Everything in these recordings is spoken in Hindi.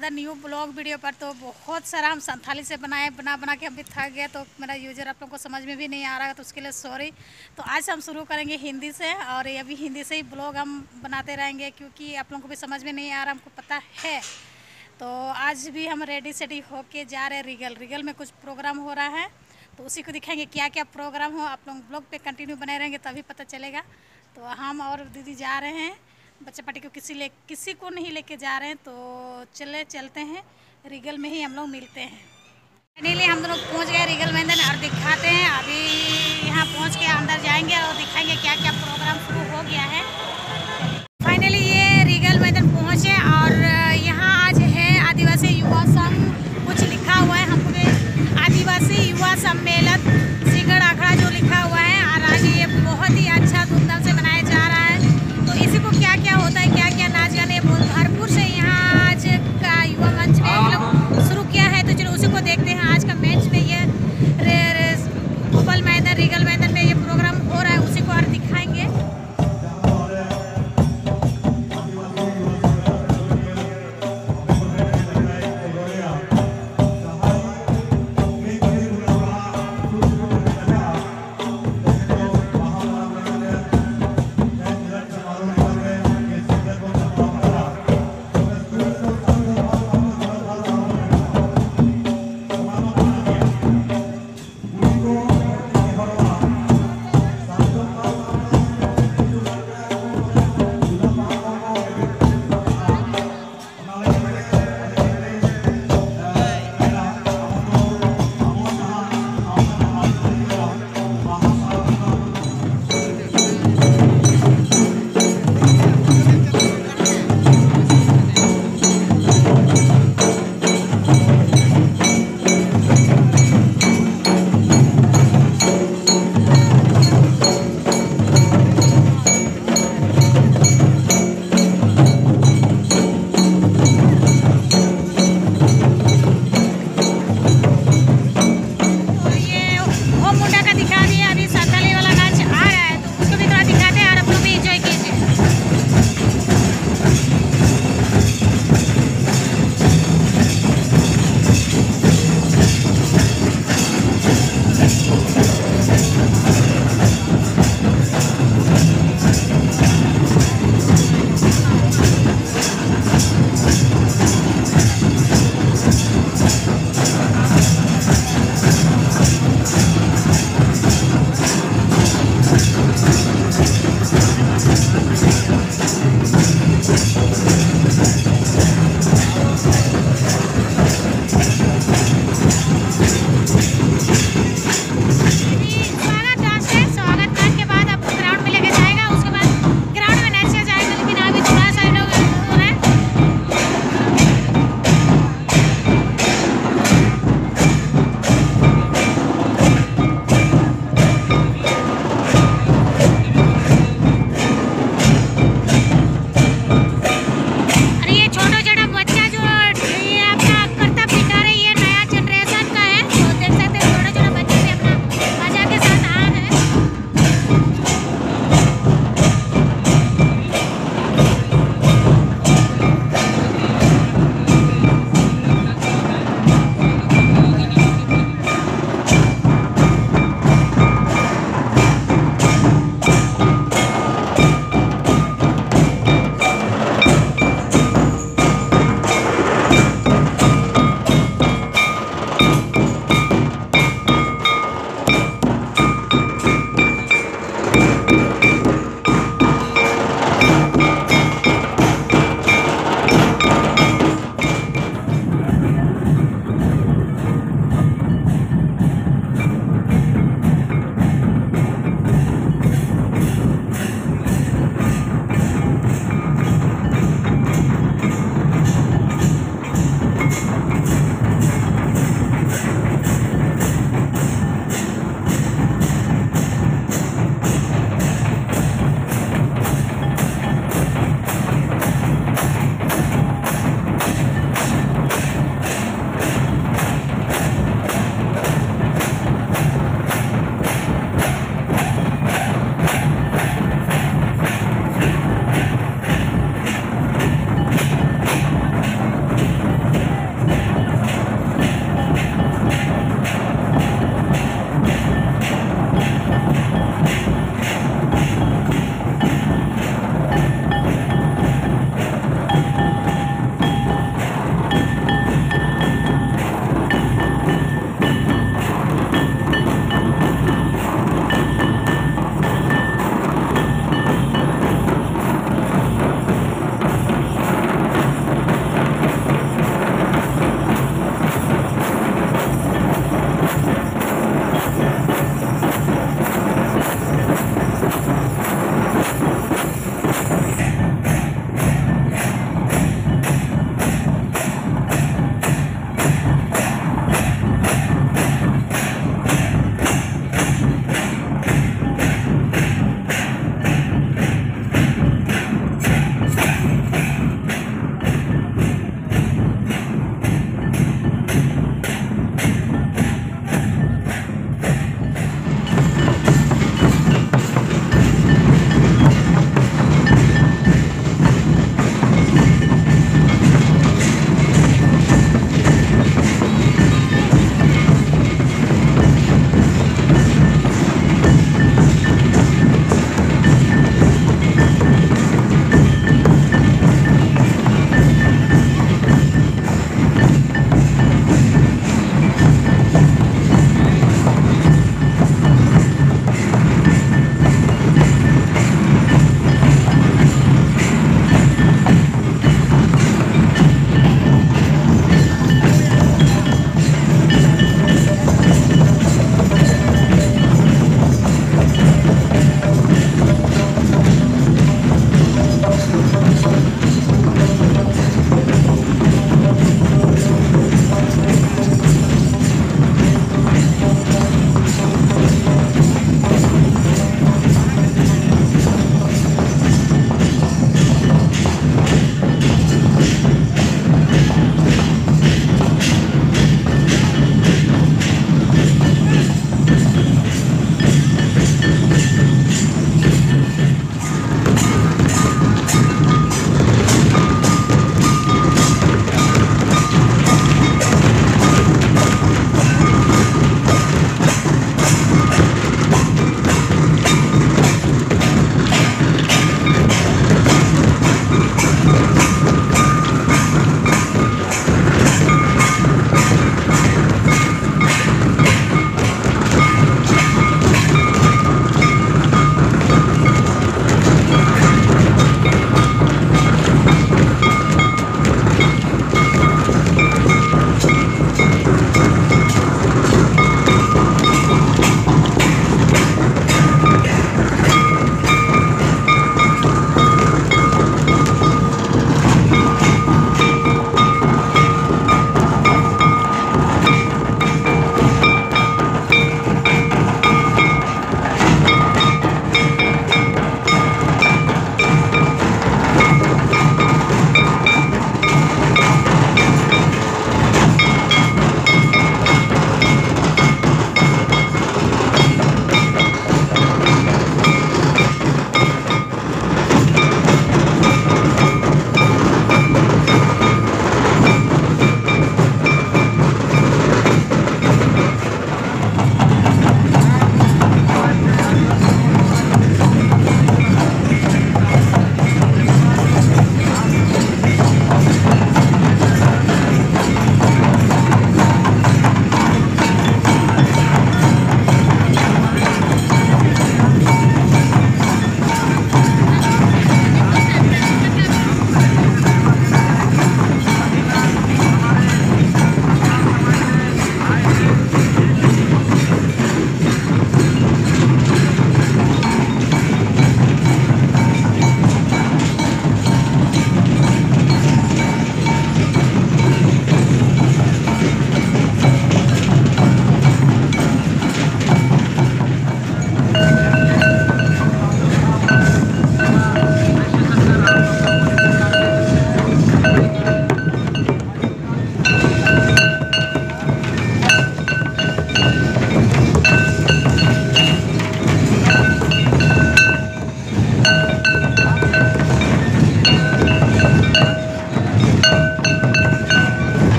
अनदर न्यू ब्लॉग वीडियो पर। तो बहुत सारा हम संथाली से बना के हम भी थक गए, तो मेरा यूजर आप लोगों को समझ में भी नहीं आ रहा है, तो उसके लिए सॉरी। तो आज हम शुरू करेंगे हिंदी से, और ये भी हिंदी से ही ब्लॉग हम बनाते रहेंगे, क्योंकि आप लोगों को भी समझ में नहीं आ रहा, हमको पता है। तो आज भी हम रेडी सेडी होके जा रहे हैं रिगल में कुछ प्रोग्राम हो रहा है, तो उसी को दिखाएंगे क्या क्या प्रोग्राम हो। आप लोग ब्लॉग पे कंटिन्यू बने रहेंगे तभी पता चलेगा। तो हम और दीदी जा रहे हैं, बच्चे पार्टी को किसी को नहीं लेके जा रहे हैं, तो चलते हैं रिगल में ही हम लोग मिलते हैं। फाइनली हम लोग पहुंच गए रिगल मैदान और दिखाते हैं। अभी यहाँ पहुंच के अंदर जाएंगे और दिखाएंगे क्या क्या प्रोग्राम शुरू हो गया है। फाइनली ये रिगल मैदान पहुंचे और यहाँ आज है आदिवासी युवा संघ, कुछ लिखा हुआ है हमको भी, आदिवासी युवा सम्मेलन सिंगड़ आखड़ा जो लिखा हुआ है। और आज ये बहुत ही अच्छा धूमधाम से मनाया जा रहा है। तो इसी को क्या क्या होता है, क्या क्या नाच गाने बहुत भरपूर से यहाँ आज का युवा मंच में मतलब शुरू किया है। तो चलो उसी को देखते हैं। आज का मैच में ये भोपाल मैदान रिगल मैदान में ये प्रोग्राम हो रहा है, उसी को और दिखाएंगे।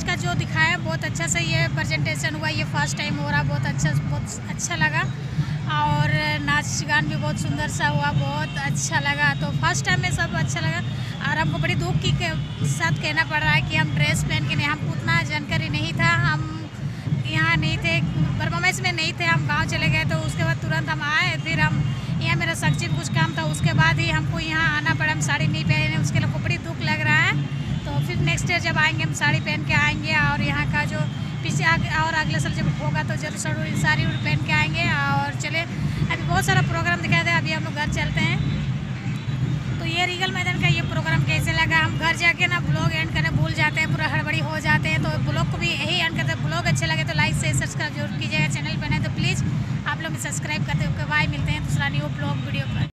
आज का जो दिखाया बहुत अच्छा से ये प्रेजेंटेशन हुआ, ये फर्स्ट टाइम हो रहा, बहुत अच्छा लगा और नाच गान भी बहुत सुंदर सा हुआ, बहुत अच्छा लगा। तो फर्स्ट टाइम में सब अच्छा लगा और हमको बड़ी दुख के साथ कहना पड़ रहा है कि हम ड्रेस पहन के नहीं, हमको उतना जानकारी नहीं था, हम यहाँ नहीं थे, परफॉर्मेंस में नहीं थे, हम गांव चले गए। तो उसके बाद तुरंत हम आए, फिर हम यहाँ मेरा सब्जी में कुछ काम था, उसके बाद ही हमको यहाँ आना पड़ा। हम साड़ी नहीं पहने, उसके लिए बड़ी दुख लग रहा है। तो फिर नेक्स्ट ईयर जब आएंगे हम साड़ी पहन के आएंगे और यहाँ का जो पीछे और अगले साल जब होगा तो जरूर साड़ी पहन के आएंगे। और चले अभी बहुत सारा प्रोग्राम दिखाया था, अभी हम लोग घर चलते हैं। तो ये रीगल मैदान का ये प्रोग्राम कैसे लगा, हम घर जाके ना ब्लॉग एंड करने भूल जाते हैं, पूरा हड़बड़ी हो जाते हैं। तो ब्लॉग को भी यही एंड करते हैं। ब्लॉग अच्छे लगे तो लाइक से सब्सक्राइब जरूर कीजिएगा, चैनल पर नहीं तो प्लीज़ आप लोग सब्सक्राइब करते हुए बाय, मिलते हैं दूसरा न्यू ब्लॉग वीडियो पर।